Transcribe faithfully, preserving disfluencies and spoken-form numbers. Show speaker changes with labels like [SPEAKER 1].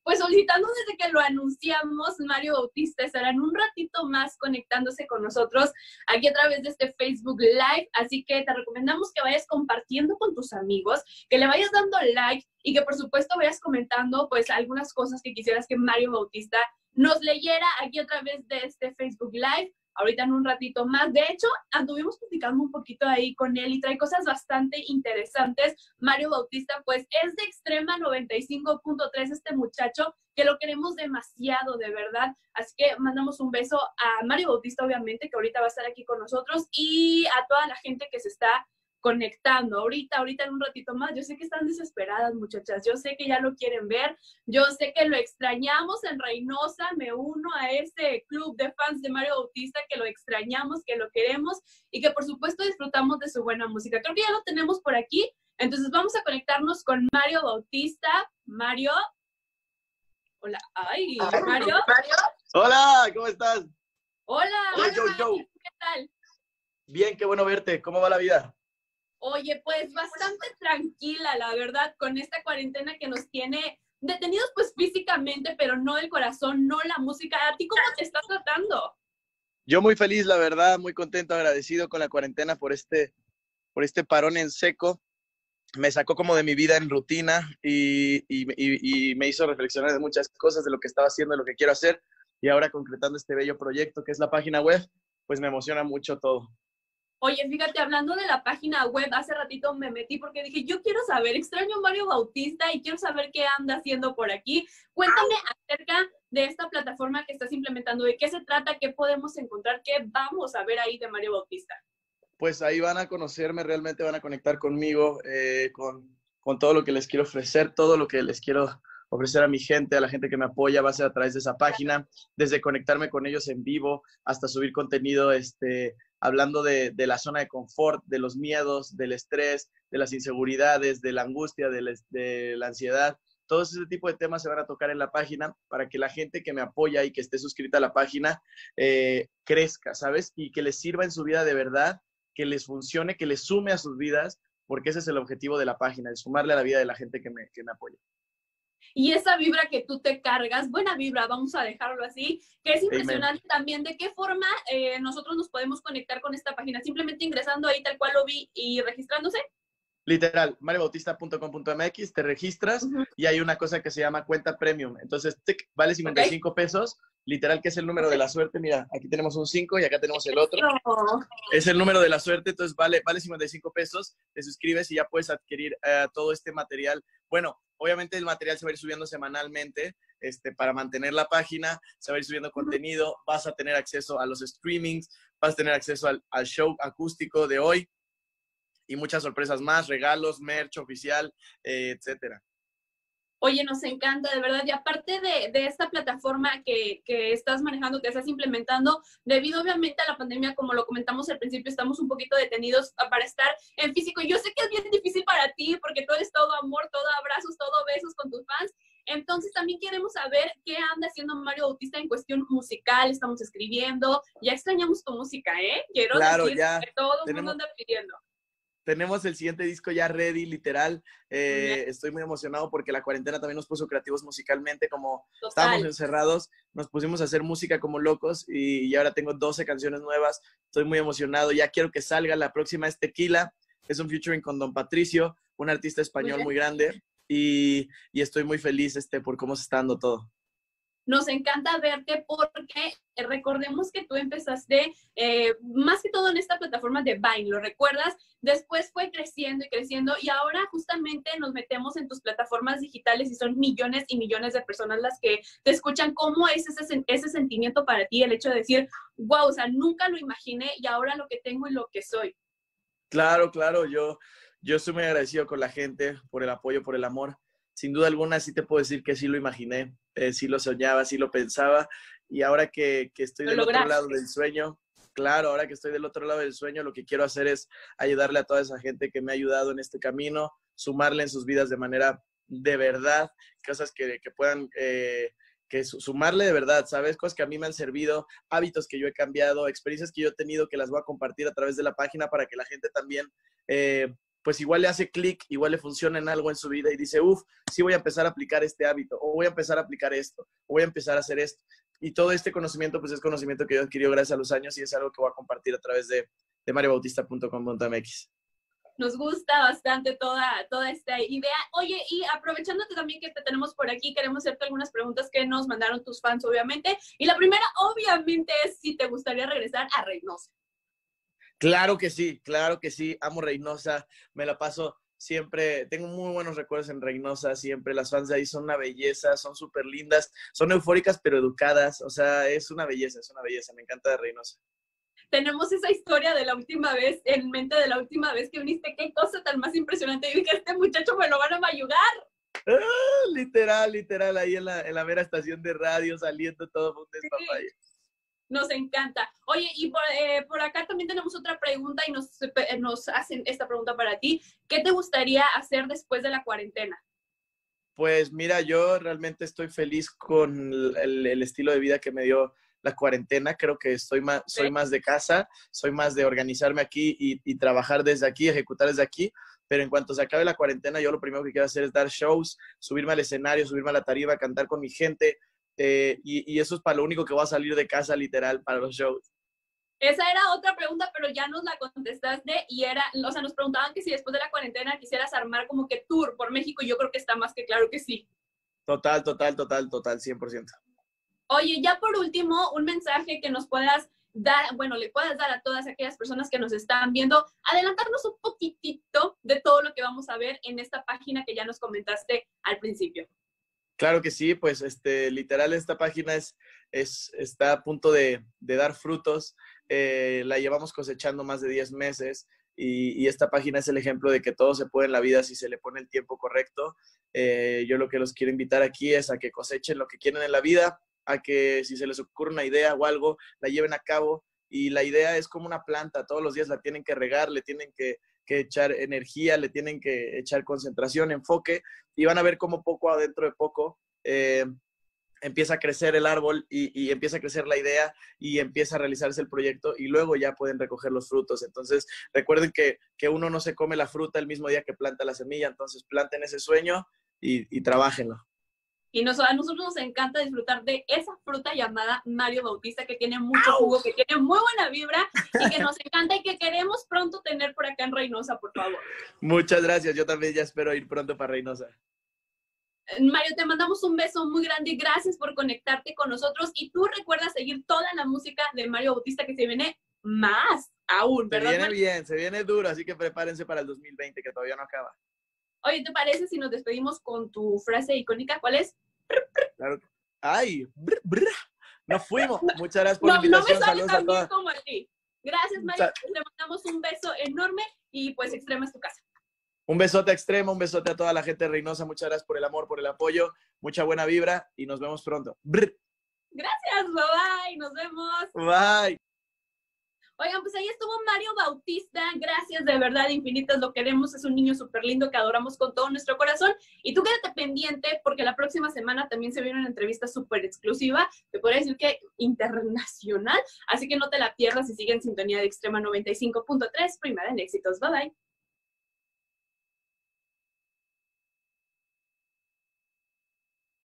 [SPEAKER 1] pues solicitando desde que lo anunciamos, Mario Bautista estará en un ratito más conectándose con nosotros aquí a través de este Facebook Live, así que te recomendamos que vayas compartiendo con tus amigos, que le vayas dando like y que por supuesto vayas comentando pues algunas cosas que quisieras que Mario Bautista nos leyera aquí a través de este Facebook Live. Ahorita en un ratito más. De hecho, anduvimos platicando un poquito ahí con él y trae cosas bastante interesantes. Mario Bautista, pues, es de Extrema noventa y cinco punto tres este muchacho, que lo queremos demasiado, de verdad. Así que mandamos un beso a Mario Bautista, obviamente, que ahorita va a estar aquí con nosotros, y a toda la gente que se está conectando. Ahorita, ahorita en un ratito más. Yo sé que están desesperadas, muchachas. Yo sé que ya lo quieren ver. Yo sé que lo extrañamos en Reynosa. Me uno a ese club de fans de Mario Bautista, que lo extrañamos, que lo queremos y que por supuesto disfrutamos de su buena música. Creo que ya lo tenemos por aquí. Entonces vamos a conectarnos con Mario Bautista. Mario. Hola. Ay, Mario.
[SPEAKER 2] Hola, ¿cómo estás?
[SPEAKER 1] Hola.
[SPEAKER 2] Hola, yo, yo.
[SPEAKER 1] ¿Qué tal?
[SPEAKER 2] Bien, qué bueno verte. ¿Cómo va la vida?
[SPEAKER 1] Oye, pues bastante tranquila, la verdad, con esta cuarentena que nos tiene detenidos pues físicamente, pero no el corazón, no la música. ¿A ti cómo te está tratando?
[SPEAKER 2] Yo muy feliz, la verdad, muy contento, agradecido con la cuarentena por este, por este parón en seco. Me sacó como de mi vida en rutina y, y, y, y me hizo reflexionar de muchas cosas, de lo que estaba haciendo, de lo que quiero hacer. Y ahora concretando este bello proyecto que es la página web, pues me emociona mucho todo.
[SPEAKER 1] Oye, fíjate, hablando de la página web, hace ratito me metí porque dije, yo quiero saber, extraño a Mario Bautista y quiero saber qué anda haciendo por aquí. Cuéntame acerca de esta plataforma que estás implementando, de qué se trata, qué podemos encontrar, qué vamos a ver ahí de Mario Bautista.
[SPEAKER 2] Pues ahí van a conocerme, realmente van a conectar conmigo, eh, con, con todo lo que les quiero ofrecer, todo lo que les quiero ofrecer a mi gente, a la gente que me apoya, va a ser a través de esa página, desde conectarme con ellos en vivo hasta subir contenido, este, hablando de, de la zona de confort, de los miedos, del estrés, de las inseguridades, de la angustia, de la, de la ansiedad. Todo ese tipo de temas se van a tocar en la página para que la gente que me apoya y que esté suscrita a la página eh, crezca, ¿sabes? Y que les sirva en su vida de verdad, que les funcione, que les sume a sus vidas, porque ese es el objetivo de la página, de sumarle a la vida de la gente que me, que me apoya.
[SPEAKER 1] Y esa vibra que tú te cargas, buena vibra, vamos a dejarlo así, que es impresionante. Amen. También de qué forma eh, nosotros nos podemos conectar con esta página, simplemente ingresando ahí tal cual lo vi y registrándose.
[SPEAKER 2] Literal, mario bautista punto com punto m x, te registras uh-huh. y hay una cosa que se llama cuenta premium. Entonces, tic, vale cincuenta y cinco okay. pesos, literal, que es el número okay. de la suerte. Mira, aquí tenemos un cinco y acá tenemos el otro. Oh. Es el número de la suerte, entonces vale, vale cincuenta y cinco pesos. Te suscribes y ya puedes adquirir uh, todo este material. Bueno, obviamente el material se va a ir subiendo semanalmente este, para mantener la página, se va a ir subiendo contenido, vas a tener acceso a los streamings, vas a tener acceso al, al show acústico de hoy, y muchas sorpresas más, regalos, merch oficial, eh, etcétera.
[SPEAKER 1] Oye, nos encanta, de verdad. Y aparte de, de esta plataforma que, que estás manejando, que estás implementando, debido obviamente a la pandemia, como lo comentamos al principio, estamos un poquito detenidos para estar en físico. Yo sé que es bien difícil para ti, porque tú eres todo amor, todo abrazos, todo besos con tus fans. Entonces también queremos saber qué anda haciendo Mario Bautista en cuestión musical. Estamos escribiendo, ya extrañamos tu música, ¿eh? Quiero
[SPEAKER 2] claro,
[SPEAKER 1] decir
[SPEAKER 2] ya
[SPEAKER 1] que todo el
[SPEAKER 2] tenemos...
[SPEAKER 1] mundo anda pidiendo.
[SPEAKER 2] Tenemos el siguiente disco ya ready, literal. Eh, estoy muy emocionado porque la cuarentena también nos puso creativos musicalmente. Como Total. Estábamos encerrados, nos pusimos a hacer música como locos y, y ahora tengo doce canciones nuevas. Estoy muy emocionado. Ya quiero que salga. La próxima es Tequila. Es un featuring con Don Patricio, un artista español muy, muy grande. Y, y estoy muy feliz este, por cómo se está dando todo.
[SPEAKER 1] Nos encanta verte porque recordemos que tú empezaste eh, más que todo en esta plataforma de Vine, ¿lo recuerdas? Después fue creciendo y creciendo y ahora justamente nos metemos en tus plataformas digitales y son millones y millones de personas las que te escuchan. ¿Cómo es ese, ese sentimiento para ti, el hecho de decir, wow, o sea, nunca lo imaginé y ahora lo que tengo y lo que soy?
[SPEAKER 2] Claro, claro, yo, yo estoy muy agradecido con la gente por el apoyo, por el amor. Sin duda alguna sí te puedo decir que sí lo imaginé, eh, sí lo soñaba, sí lo pensaba. Y ahora que, que estoy del otro lado del sueño, claro, ahora que estoy del otro lado del sueño, lo que quiero hacer es ayudarle a toda esa gente que me ha ayudado en este camino, sumarle en sus vidas de manera de verdad, cosas que, que puedan, eh, que sumarle de verdad, ¿sabes? Cosas que a mí me han servido, hábitos que yo he cambiado, experiencias que yo he tenido que las voy a compartir a través de la página para que la gente también... Eh, pues igual le hace clic, igual le funciona en algo en su vida y dice, uff, sí voy a empezar a aplicar este hábito, o voy a empezar a aplicar esto, o voy a empezar a hacer esto. Y todo este conocimiento, pues es conocimiento que yo adquirió gracias a los años y es algo que voy a compartir a través de, de mario bautista punto com punto m x.
[SPEAKER 1] Nos gusta bastante toda, toda esta idea. Oye, y aprovechándote también que te tenemos por aquí, queremos hacerte algunas preguntas que nos mandaron tus fans, obviamente. Y la primera, obviamente, es si te gustaría regresar a Reynosa.
[SPEAKER 2] Claro que sí, claro que sí. Amo Reynosa, me la paso siempre. Tengo muy buenos recuerdos en Reynosa, siempre. Las fans de ahí son una belleza, son súper lindas, son eufóricas pero educadas. O sea, es una belleza, es una belleza. Me encanta de Reynosa.
[SPEAKER 1] Tenemos esa historia de la última vez, en mente de la última vez que viniste. Qué cosa tan más impresionante. Y dije, este muchacho me lo van a mayugar.
[SPEAKER 2] Ah, literal, literal, ahí en la, en la mera estación de radio, saliendo todo un despapalle.
[SPEAKER 1] Sí, nos encanta. Oye, y por, eh, por acá también tenemos otra pregunta y nos, eh, nos hacen esta pregunta para ti. ¿Qué te gustaría hacer después de la cuarentena?
[SPEAKER 2] Pues mira, yo realmente estoy feliz con el, el estilo de vida que me dio la cuarentena. Creo que estoy más, soy más de casa, soy más de organizarme aquí y, y trabajar desde aquí, ejecutar desde aquí. Pero en cuanto se acabe la cuarentena, yo lo primero que quiero hacer es dar shows, subirme al escenario, subirme a la tarima, cantar con mi gente. Eh, y, y eso es para lo único que voy a salir de casa, literal, para los shows.
[SPEAKER 1] Esa era otra pregunta, pero ya nos la contestaste y era, o sea, nos preguntaban que si después de la cuarentena quisieras armar como que tour por México, y yo creo que está más que claro que sí.
[SPEAKER 2] Total, total, total, total, cien por ciento.
[SPEAKER 1] Oye, ya por último, un mensaje que nos puedas dar, bueno, le puedas dar a todas aquellas personas que nos están viendo, adelantarnos un poquitito de todo lo que vamos a ver en esta página que ya nos comentaste al principio.
[SPEAKER 2] Claro que sí, pues este, literal esta página es, es, está a punto de, de dar frutos. Eh, la llevamos cosechando más de diez meses y, y esta página es el ejemplo de que todo se puede en la vida si se le pone el tiempo correcto. Eh, yo lo que los quiero invitar aquí es a que cosechen lo que quieren en la vida, a que si se les ocurre una idea o algo, la lleven a cabo. Y la idea es como una planta, todos los días la tienen que regar, le tienen que, que echar energía, le tienen que echar concentración, enfoque, y van a ver cómo poco adentro de poco eh, empieza a crecer el árbol y, y empieza a crecer la idea y empieza a realizarse el proyecto y luego ya pueden recoger los frutos. Entonces, recuerden que, que uno no se come la fruta el mismo día que planta la semilla, entonces planten ese sueño y, y trabájenlo.
[SPEAKER 1] Y nos, a nosotros nos encanta disfrutar de esa fruta llamada Mario Bautista, que tiene mucho jugo, que tiene muy buena vibra y que nos encanta y que queremos pronto tener por acá en Reynosa, por favor.
[SPEAKER 2] Muchas gracias. Yo también ya espero ir pronto para Reynosa.
[SPEAKER 1] Mario, te mandamos un beso muy grande y gracias por conectarte con nosotros. Y tú recuerda seguir toda la música de Mario Bautista, que se viene más aún, ¿verdad?
[SPEAKER 2] Se viene bien, se viene duro, así que prepárense para el dos mil veinte, que todavía no acaba.
[SPEAKER 1] Oye, ¿te parece si nos despedimos con tu frase icónica? ¿Cuál es?
[SPEAKER 2] Claro. ¡Ay! Brr, brr. Nos fuimos. Muchas gracias por
[SPEAKER 1] no,
[SPEAKER 2] la invitación.
[SPEAKER 1] No me sale
[SPEAKER 2] Saludos
[SPEAKER 1] tan
[SPEAKER 2] a todas.
[SPEAKER 1] bien como a ti. Gracias, Mario. Te mandamos un beso enorme y pues Extrema es tu casa.
[SPEAKER 2] Un besote a Extrema, un besote a toda la gente de Reynosa. Muchas gracias por el amor, por el apoyo. Mucha buena vibra y nos vemos pronto. Brr.
[SPEAKER 1] Gracias, bye bye. Nos vemos.
[SPEAKER 2] Bye.
[SPEAKER 1] Oigan, pues ahí estuvo Mario Bautista. Gracias, de verdad, infinitas. Lo queremos. Es un niño súper lindo que adoramos con todo nuestro corazón. Y tú quédate pendiente porque la próxima semana también se viene una entrevista súper exclusiva. Te podría decir que internacional. Así que no te la pierdas y sigue en sintonía de Extrema noventa y cinco punto tres. Primera en éxitos. Bye, bye.